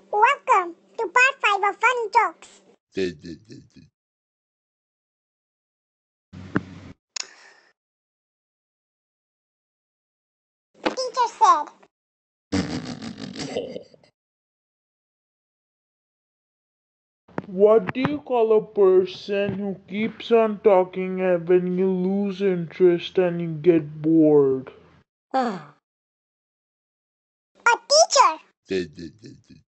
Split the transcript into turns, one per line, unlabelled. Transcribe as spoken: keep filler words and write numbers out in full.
Welcome to part five of Funny Jokes. Teacher said,
What do you call a person who keeps on talking and when you lose interest and you get bored?
a teacher.